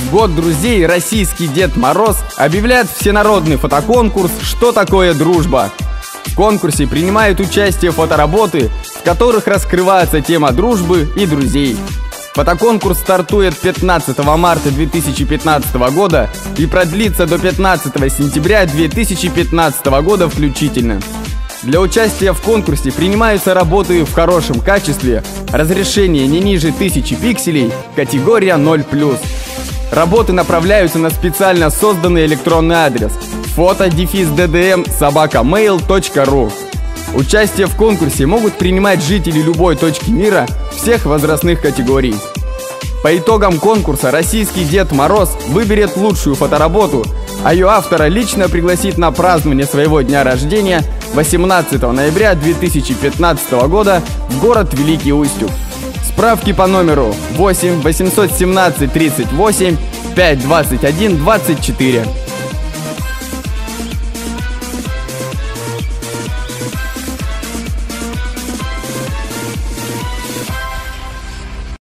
Год друзей российский Дед Мороз объявляет всенародный фотоконкурс «Что такое дружба?». В конкурсе принимают участие фотоработы, в которых раскрывается тема дружбы и друзей. Фотоконкурс стартует 15 марта 2015 года и продлится до 15 сентября 2015 года включительно. Для участия в конкурсе принимаются работы в хорошем качестве, разрешение не ниже 1000 пикселей, категория 0+. Работы направляются на специально созданный электронный адрес foto-ddm@mail.ru. Участие в конкурсе могут принимать жители любой точки мира всех возрастных категорий. По итогам конкурса российский Дед Мороз выберет лучшую фотоработу, а ее автора лично пригласит на празднование своего дня рождения 18 ноября 2015 года в город Великий Устюг. Справки по номеру 8 817 38 5 21 24.